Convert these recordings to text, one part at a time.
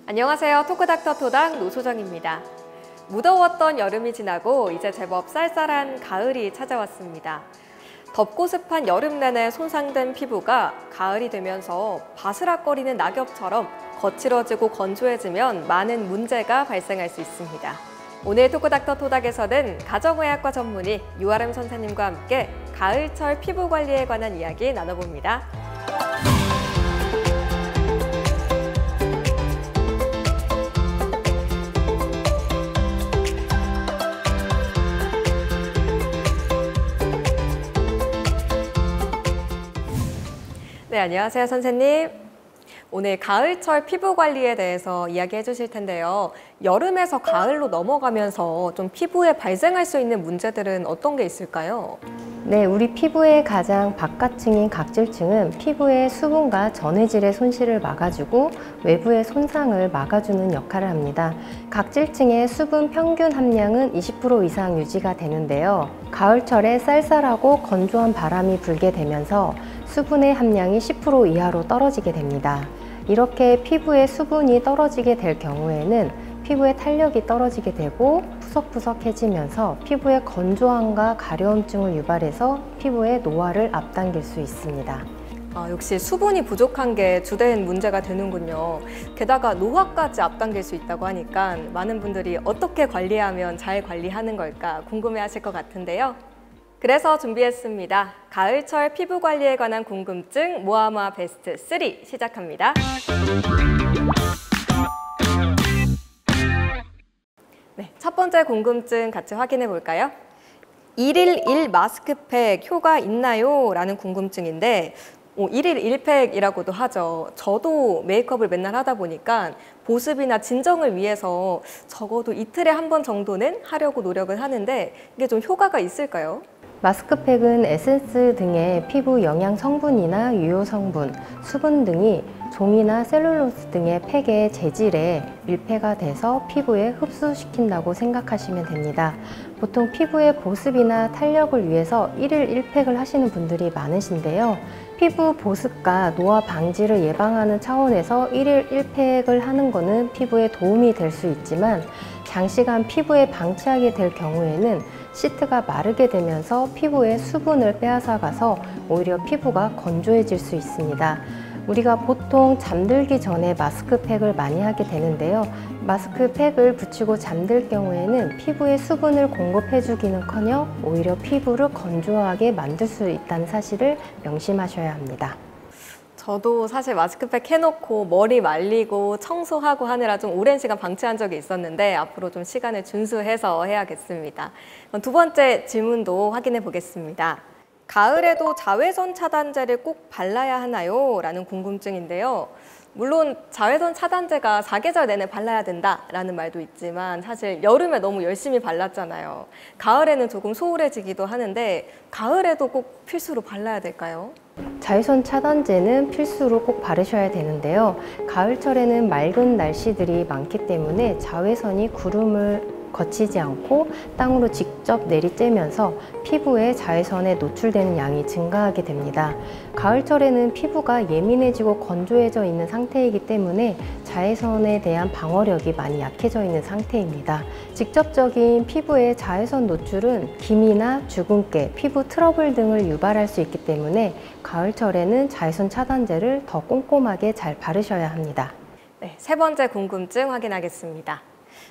안녕하세요. 토크닥터 토닥 노소정입니다. 무더웠던 여름이 지나고 이제 제법 쌀쌀한 가을이 찾아왔습니다. 덥고 습한 여름 내내 손상된 피부가 가을이 되면서 바스락거리는 낙엽처럼 거칠어지고 건조해지면 많은 문제가 발생할 수 있습니다. 오늘 토크닥터 토닥에서는 가정의학과 전문의 유아름 선생님과 함께 가을철 피부 관리에 관한 이야기 나눠봅니다. 네, 안녕하세요, 선생님. 오늘 가을철 피부 관리에 대해서 이야기해 주실 텐데요. 여름에서 가을로 넘어가면서 좀 피부에 발생할 수 있는 문제들은 어떤 게 있을까요? 네, 우리 피부의 가장 바깥층인 각질층은 피부의 수분과 전해질의 손실을 막아주고 외부의 손상을 막아주는 역할을 합니다. 각질층의 수분 평균 함량은 20% 이상 유지가 되는데요. 가을철에 쌀쌀하고 건조한 바람이 불게 되면서 수분의 함량이 10% 이하로 떨어지게 됩니다. 이렇게 피부의 수분이 떨어지게 될 경우에는 피부의 탄력이 떨어지게 되고 푸석푸석해지면서 피부의 건조함과 가려움증을 유발해서 피부의 노화를 앞당길 수 있습니다. 역시 수분이 부족한 게 주된 문제가 되는군요. 게다가 노화까지 앞당길 수 있다고 하니까 많은 분들이 어떻게 관리하면 잘 관리하는 걸까 궁금해하실 것 같은데요. 그래서 준비했습니다. 가을철 피부 관리에 관한 궁금증 모아모아 베스트 3 시작합니다. 네, 첫 번째 궁금증 같이 확인해 볼까요? 1일 1 마스크팩 효과 있나요? 라는 궁금증인데 1일 1팩이라고도 하죠. 저도 메이크업을 맨날 하다 보니까 보습이나 진정을 위해서 적어도 이틀에 한 번 정도는 하려고 노력을 하는데 이게 좀 효과가 있을까요? 마스크팩은 에센스 등의 피부 영양 성분이나 유효 성분, 수분 등이 종이나 셀룰로스 등의 팩의 재질에 밀폐가 돼서 피부에 흡수시킨다고 생각하시면 됩니다. 보통 피부의 보습이나 탄력을 위해서 1일 1팩을 하시는 분들이 많으신데요. 피부 보습과 노화 방지를 예방하는 차원에서 1일 1팩을 하는 것은 피부에 도움이 될 수 있지만 장시간 피부에 방치하게 될 경우에는 시트가 마르게 되면서 피부에 수분을 빼앗아가서 오히려 피부가 건조해질 수 있습니다. 우리가 보통 잠들기 전에 마스크팩을 많이 하게 되는데요. 마스크팩을 붙이고 잠들 경우에는 피부에 수분을 공급해주기는커녕 오히려 피부를 건조하게 만들 수 있다는 사실을 명심하셔야 합니다. 저도 사실 마스크팩 해놓고 머리 말리고 청소하고 하느라 좀 오랜 시간 방치한 적이 있었는데 앞으로 좀 시간을 준수해서 해야겠습니다. 두 번째 질문도 확인해 보겠습니다. 가을에도 자외선 차단제를 꼭 발라야 하나요? 라는 궁금증인데요. 물론 자외선 차단제가 사계절 내내 발라야 된다라는 말도 있지만 사실 여름에 너무 열심히 발랐잖아요. 가을에는 조금 소홀해지기도 하는데 가을에도 꼭 필수로 발라야 될까요? 자외선 차단제는 필수로 꼭 바르셔야 되는데요. 가을철에는 맑은 날씨들이 많기 때문에 자외선이 구름을 거치지 않고 땅으로 직접 내리쬐면서 피부에 자외선에 노출되는 양이 증가하게 됩니다. 가을철에는 피부가 예민해지고 건조해져 있는 상태이기 때문에 자외선에 대한 방어력이 많이 약해져 있는 상태입니다. 직접적인 피부의 자외선 노출은 기미나 주근깨, 피부 트러블 등을 유발할 수 있기 때문에 가을철에는 자외선 차단제를 더 꼼꼼하게 잘 바르셔야 합니다. 네, 세 번째 궁금증 확인하겠습니다.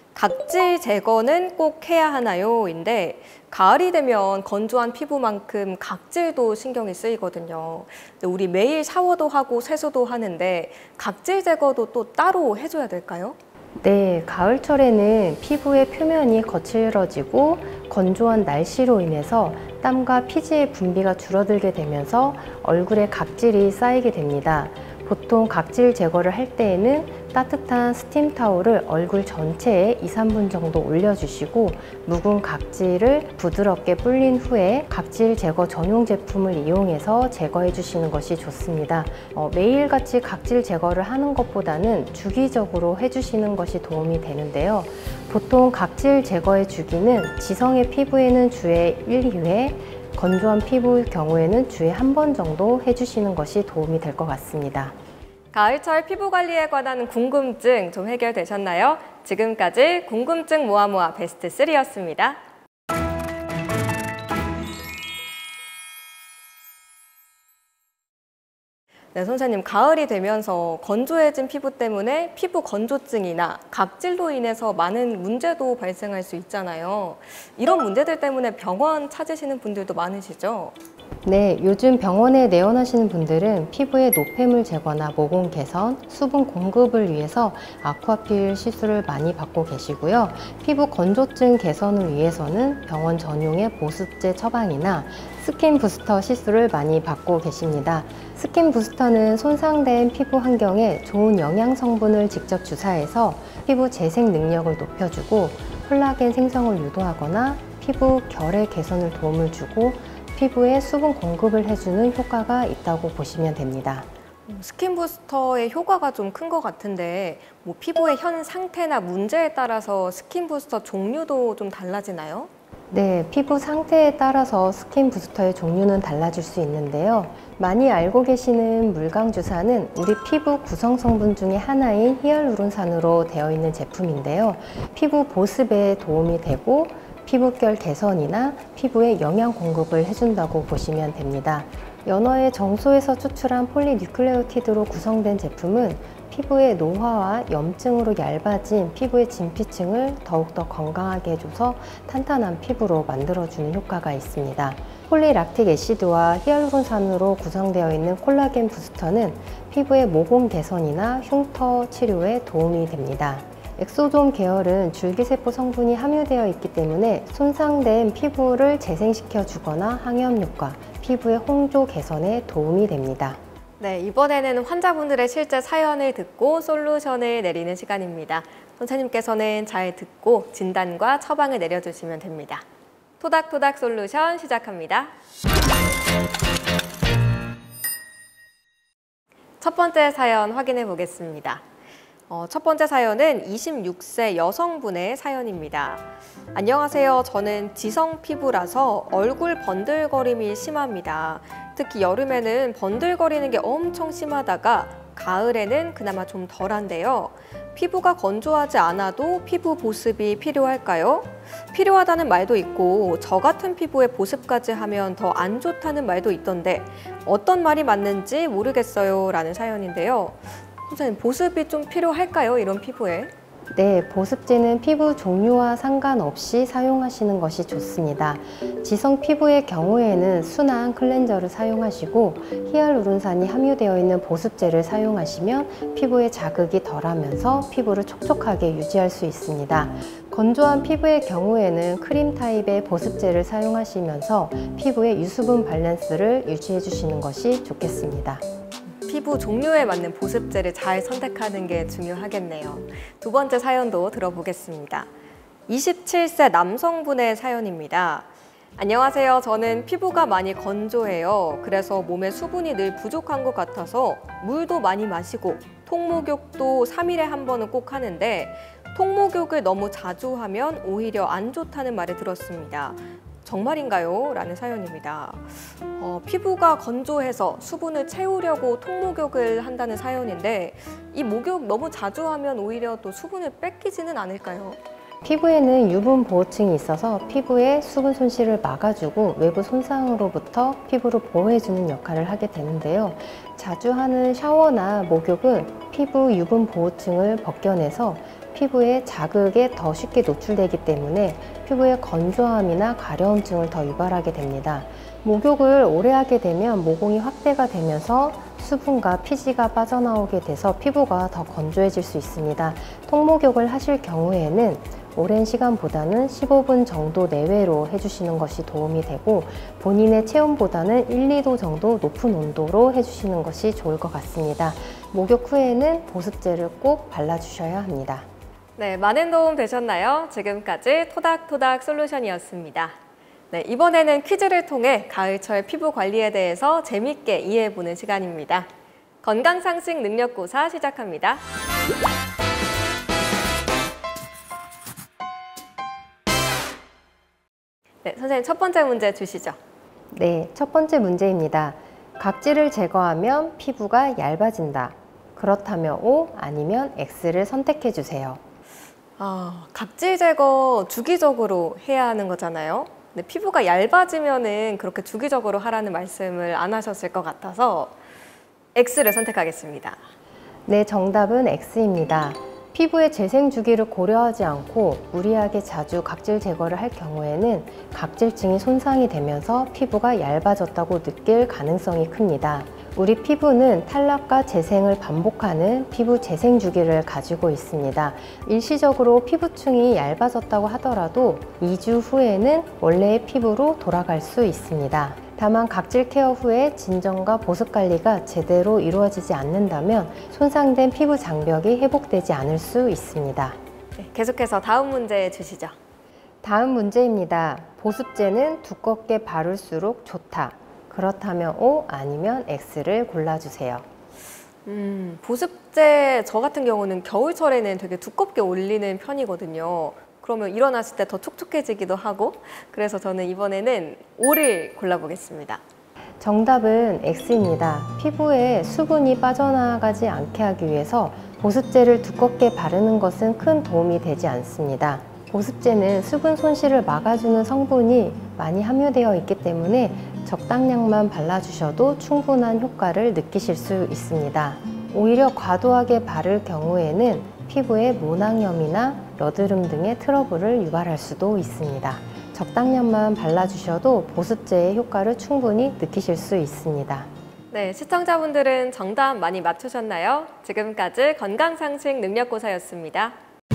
각질 제거는 꼭 해야 하나요? 인데 가을이 되면 건조한 피부만큼 각질도 신경이 쓰이거든요. 우리 매일 샤워도 하고 세수도 하는데 각질 제거도 또 따로 해줘야 될까요? 네, 가을철에는 피부의 표면이 거칠어지고 건조한 날씨로 인해서 땀과 피지의 분비가 줄어들게 되면서 얼굴에 각질이 쌓이게 됩니다. 보통 각질 제거를 할 때에는 따뜻한 스팀 타올을 얼굴 전체에 2~3분 정도 올려주시고 묵은 각질을 부드럽게 불린 후에 각질 제거 전용 제품을 이용해서 제거해 주시는 것이 좋습니다. 매일같이 각질 제거를 하는 것보다는 주기적으로 해주시는 것이 도움이 되는데요. 보통 각질 제거의 주기는 지성의 피부에는 주에 1~2회, 건조한 피부의 경우에는 주에 1번 정도 해주시는 것이 도움이 될 것 같습니다. 가을철 피부 관리에 관한 궁금증 좀 해결되셨나요? 지금까지 궁금증 모아 베스트 3였습니다. 네, 선생님, 가을이 되면서 건조해진 피부 때문에 피부 건조증이나 각질로 인해서 많은 문제도 발생할 수 있잖아요. 이런 문제들 때문에 병원 찾으시는 분들도 많으시죠? 네, 요즘 병원에 내원하시는 분들은 피부의 노폐물 제거나 모공 개선, 수분 공급을 위해서 아쿠아필 시술을 많이 받고 계시고요. 피부 건조증 개선을 위해서는 병원 전용의 보습제 처방이나 스킨 부스터 시술을 많이 받고 계십니다. 스킨 부스터는 손상된 피부 환경에 좋은 영양 성분을 직접 주사해서 피부 재생 능력을 높여주고 콜라겐 생성을 유도하거나 피부 결의 개선을 도움을 주고 피부에 수분 공급을 해주는 효과가 있다고 보시면 됩니다. 스킨 부스터의 효과가 좀 큰 것 같은데 피부의 현 상태나 문제에 따라서 스킨 부스터 종류도 좀 달라지나요? 네, 피부 상태에 따라서 스킨 부스터의 종류는 달라질 수 있는데요. 많이 알고 계시는 물광 주사는 우리 피부 구성 성분 중에 하나인 히알루론산으로 되어 있는 제품인데요. 피부 보습에 도움이 되고 피부결 개선이나 피부에 영양 공급을 해준다고 보시면 됩니다. 연어의 정소에서 추출한 폴리뉴클레오티드로 구성된 제품은 피부의 노화와 염증으로 얇아진 피부의 진피층을 더욱더 건강하게 해줘서 탄탄한 피부로 만들어주는 효과가 있습니다. 폴리락틱 애시드와 히알루론산으로 구성되어 있는 콜라겐 부스터는 피부의 모공 개선이나 흉터 치료에 도움이 됩니다. 엑소존 계열은 줄기세포 성분이 함유되어 있기 때문에 손상된 피부를 재생시켜 주거나 항염 효과, 피부의 홍조 개선에 도움이 됩니다. 네, 이번에는 환자분들의 실제 사연을 듣고 솔루션을 내리는 시간입니다. 선생님께서는 잘 듣고 진단과 처방을 내려주시면 됩니다. 토닥토닥 솔루션 시작합니다. 첫 번째 사연 확인해 보겠습니다. 첫 번째 사연은 26세 여성분의 사연입니다. 안녕하세요. 저는 지성 피부라서 얼굴 번들거림이 심합니다. 특히 여름에는 번들거리는 게 엄청 심하다가 가을에는 그나마 좀 덜한데요. 피부가 건조하지 않아도 피부 보습이 필요할까요? 필요하다는 말도 있고 저 같은 피부에 보습까지 하면 더 안 좋다는 말도 있던데 어떤 말이 맞는지 모르겠어요 라는 사연인데요. 선생님, 보습이 좀 필요할까요? 이런 피부에? 네, 보습제는 피부 종류와 상관없이 사용하시는 것이 좋습니다. 지성 피부의 경우에는 순한 클렌저를 사용하시고 히알루론산이 함유되어 있는 보습제를 사용하시면 피부에 자극이 덜하면서 피부를 촉촉하게 유지할 수 있습니다. 건조한 피부의 경우에는 크림 타입의 보습제를 사용하시면서 피부의 유수분 밸런스를 유지해 주시는 것이 좋겠습니다. 피부 종류에 맞는 보습제를 잘 선택하는 게 중요하겠네요. 두 번째 사연도 들어보겠습니다. 27세 남성분의 사연입니다. 안녕하세요. 저는 피부가 많이 건조해요. 그래서 몸에 수분이 늘 부족한 것 같아서 물도 많이 마시고 통목욕도 3일에 한 번은 꼭 하는데 통목욕을 너무 자주 하면 오히려 안 좋다는 말을 들었습니다. 정말인가요? 라는 사연입니다. 피부가 건조해서 수분을 채우려고 통목욕을 한다는 사연인데 이 목욕 너무 자주 하면 오히려 또 수분을 뺏기지는 않을까요? 피부에는 유분 보호층이 있어서 피부의 수분 손실을 막아주고 외부 손상으로부터 피부를 보호해주는 역할을 하게 되는데요. 자주 하는 샤워나 목욕은 피부 유분 보호층을 벗겨내서 피부의 자극에 더 쉽게 노출되기 때문에 피부의 건조함이나 가려움증을 더 유발하게 됩니다. 목욕을 오래 하게 되면 모공이 확대가 되면서 수분과 피지가 빠져나오게 돼서 피부가 더 건조해질 수 있습니다. 통목욕을 하실 경우에는 오랜 시간보다는 15분 정도 내외로 해주시는 것이 도움이 되고 본인의 체온보다는 1, 2도 정도 높은 온도로 해주시는 것이 좋을 것 같습니다. 목욕 후에는 보습제를 꼭 발라주셔야 합니다. 네, 많은 도움 되셨나요? 지금까지 토닥토닥 솔루션이었습니다. 네, 이번에는 퀴즈를 통해 가을철 피부 관리에 대해서 재밌게 이해해보는 시간입니다. 건강상식 능력고사 시작합니다. 네, 선생님 첫 번째 문제 주시죠. 네, 첫 번째 문제입니다. 각질을 제거하면 피부가 얇아진다. 그렇다면 O, 아니면 X를 선택해 주세요. 각질 제거 주기적으로 해야 하는 거잖아요. 근데 피부가 얇아지면은 그렇게 주기적으로 하라는 말씀을 안 하셨을 것 같아서 X를 선택하겠습니다. 네, 정답은 X입니다. 피부의 재생 주기를 고려하지 않고 무리하게 자주 각질 제거를 할 경우에는 각질층이 손상이 되면서 피부가 얇아졌다고 느낄 가능성이 큽니다. 우리 피부는 탈락과 재생을 반복하는 피부 재생 주기를 가지고 있습니다. 일시적으로 피부층이 얇아졌다고 하더라도 2주 후에는 원래의 피부로 돌아갈 수 있습니다. 다만 각질 케어 후에 진정과 보습 관리가 제대로 이루어지지 않는다면 손상된 피부 장벽이 회복되지 않을 수 있습니다. 네, 계속해서 다음 문제 주시죠. 다음 문제입니다. 보습제는 두껍게 바를수록 좋다. 그렇다면 O, 아니면 X를 골라주세요. 보습제 저 같은 경우는 겨울철에는 되게 두껍게 올리는 편이거든요. 그러면 일어났을 때 더 촉촉해지기도 하고, 그래서 저는 이번에는 O를 골라보겠습니다. 정답은 X입니다. 피부에 수분이 빠져나가지 않게 하기 위해서 보습제를 두껍게 바르는 것은 큰 도움이 되지 않습니다. 보습제는 수분 손실을 막아주는 성분이 많이 함유되어 있기 때문에 적당량만 발라주셔도 충분한 효과를 느끼실 수 있습니다. 오히려 과도하게 바를 경우에는 피부에 모낭염이나 여드름 등의 트러블을 유발할 수도 있습니다. 적당량만 발라주셔도 보습제의 효과를 충분히 느끼실 수 있습니다. 네, 시청자분들은 정답 많이 맞추셨나요? 지금까지 건강상식 능력고사였습니다.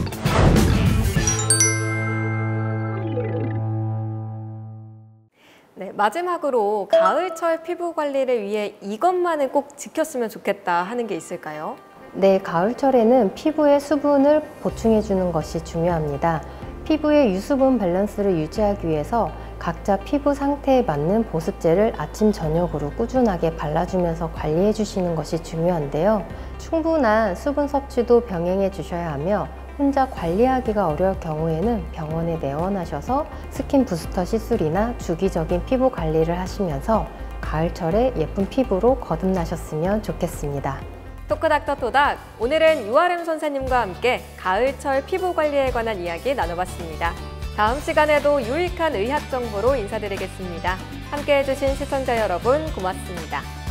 네, 마지막으로 가을철 피부 관리를 위해 이것만은 꼭 지켰으면 좋겠다 하는 게 있을까요? 네, 가을철에는 피부에 수분을 보충해 주는 것이 중요합니다. 피부의 유수분 밸런스를 유지하기 위해서 각자 피부 상태에 맞는 보습제를 아침, 저녁으로 꾸준하게 발라주면서 관리해 주시는 것이 중요한데요. 충분한 수분 섭취도 병행해 주셔야 하며 혼자 관리하기가 어려울 경우에는 병원에 내원하셔서 스킨 부스터 시술이나 주기적인 피부 관리를 하시면서 가을철에 예쁜 피부로 거듭나셨으면 좋겠습니다. 토크닥터 토닥, 오늘은 유아름 선생님과 함께 가을철 피부 관리에 관한 이야기 나눠봤습니다. 다음 시간에도 유익한 의학 정보로 인사드리겠습니다. 함께해 주신 시청자 여러분 고맙습니다.